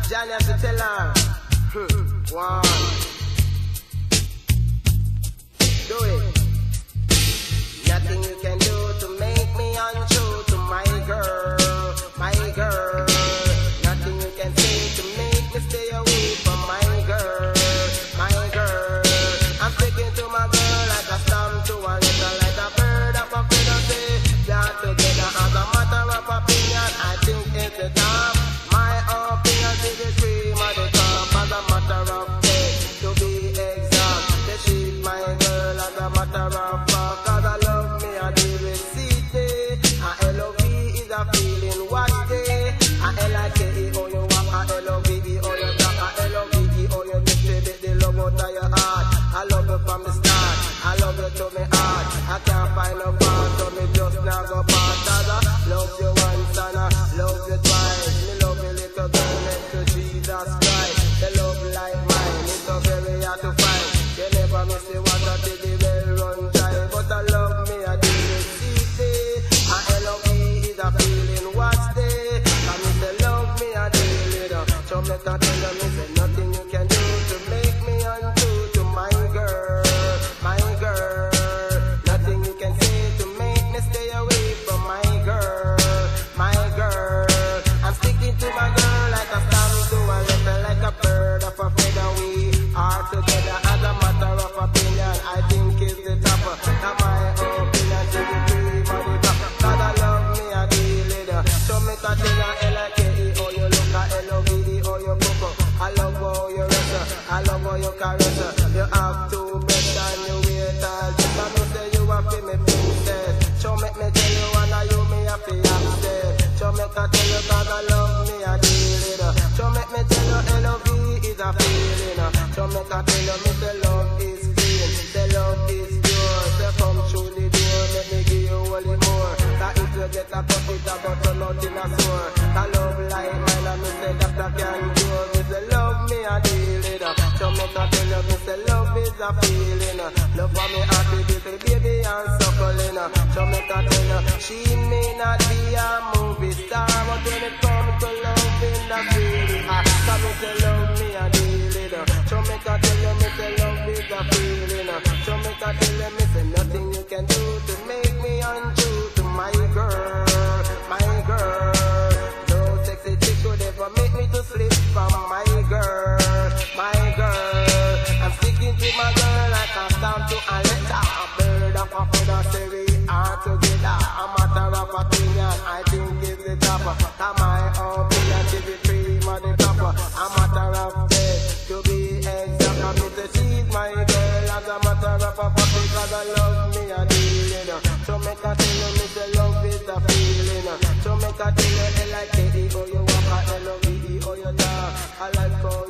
Johnny has to tell her. One. Do it. Nothing you can do to make me untrue to my girl, my girl. Nothing you can say to make me stay away from my girl, my girl. I'm speaking to my girl like a storm to a little, like a bird of a feather. Say that together as a matter of opinion. I think it's the time. My opinion is the cream of the top as a matter of faith. To be exact, they treat my girl as a matter of fact. Cause I love me, I deal with city. A L-O-V is a feeling what day. A L-I-K-E, oh you walk. A L-O-V-E, oh you talk. A L-O-V-E, oh you distribute the love out of your heart. I love you from the start. I love you to me heart. I can't find no part, so me just now go part. Cause I love you once and I love you twice. Me love you little girl next to Jesus Christ. The love like mine is so very hard to find. You never miss the water till the well run dry. But I love me, I do it easy. A L-O-V is a feeling what's there. And me say love me, I do it. So me can tell you, me say nothing you can do to make me untrue to my girl, my girl. Nothing you can say to make me stay away from my girl, my girl. I'm sticking to my girl like a stamp to a letter, like a bird of a feather. We are together as a matter of opinion. I think it's the top. Now my opinion to the cream of the top. Cause I love me, I deal it. So me can tell you L-I-K-E, oh you look at L-O-V-E, oh you cook. I love how you rest, I love how you caress. You have to bet and you wait all this. I know say you have to me princess. So make me tell you and I you me have to access. So make I tell you cause I love me, I deal it. So make me tell you L-O-V is a feeling. So make I tell you me the love is clean, the love is pure. So come through the door, let me give you all the more. That if you get a cut it about to nothing a sore. I love like mine and me say that I can do. Me say love me, I deal it. So make I tell you me say love is a feeling. Love for me happy little baby and suckling. So make I tell you she may not be a movie star, but when it comes to loving the feeling, so me say love me, I deal it. So make I tell you me say love is a feeling. So make I tell you me say nothing you can do to make me untrue to my girl, my girl. No sexy chick could ever make me to slip from my girl, my girl. I'm sticking to my girl like a stamp to a letter. A bird of a feather, say we are together. A matter of opinion, I think it's the top. And my opinion is the cream of the top. A matter of faith, to be exact. I mean to she's my girl as a matter of a fact. Because I love me, I deal it. So make I tell you, me say love is a feeling. So make I tell you, L-I-K-E, oh you walk, L-O-V-E, oh you talk. I like how